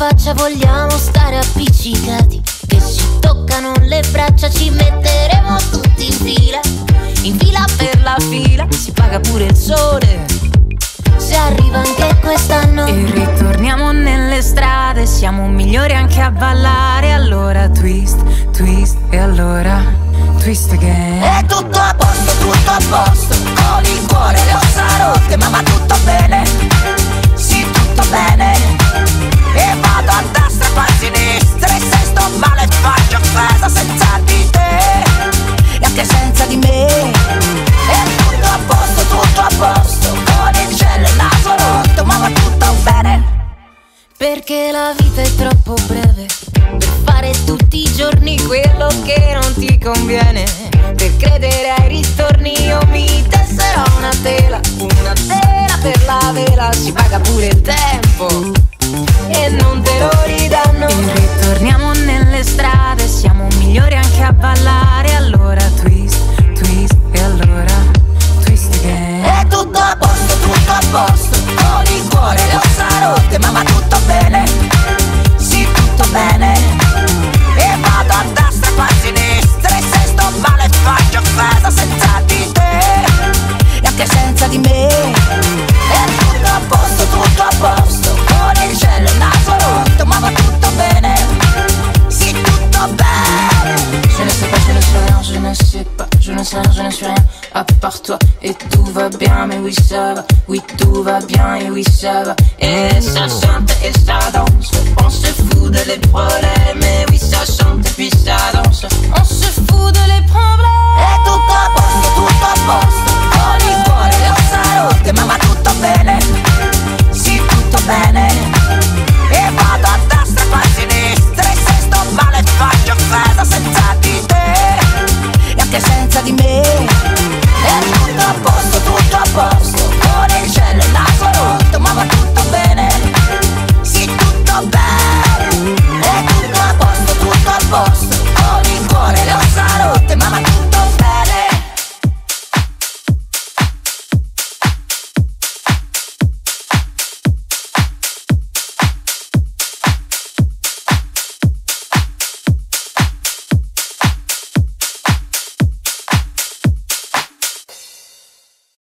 faccia vogliamo stare appiccicati, che ci toccano le braccia, ci metteremo tutti in fila per la fila, si paga pure il sole, se arriva anche quest'anno. E ritorniamo nelle strade, siamo migliori anche a ballare, allora twist, twist e allora twist again. È tutto a posto, con il cuore le ossa rotte, ma tutto bene, sì tutto bene. E vado a destra e poi a sinistra, e se sto male faccio offesa senza di te, e anche senza di me. È tutto a posto, con il cielo e il naso rotto, ma va tutto bene. Perché la vita è troppo breve per fare tutti i giorni quello che non ti conviene. Per credere ai ritorni io mi tesserò una tela per la vela, si paga pure il tempo e non te lo ridanno. E ritorniamo nelle strade, siamo migliori anche a ballare, allora twist, twist e allora twist again. È tutto a posto, con il cuore le ossa rotte, ma tutto bene, sì tutto bene. E vado a destra e poi a sinistra, e se sto male faccio offesa senza di te, e anche senza di me. È tutto a posto, con il cielo e il naso rotto, ma va tutto bene, sì tutto bene. Je ne sais pas, je ne sais rien, je ne sais pas, je ne sais rien, je ne suis rien à part toi. Et tout va bien, mais oui ça va, oui tout va bien, et oui ça va. Et ça chante et ça danse, on se fout de les problèmes. Et oui ça chante et puis ça danse, on se fout de les problèmes. È tutto a posto,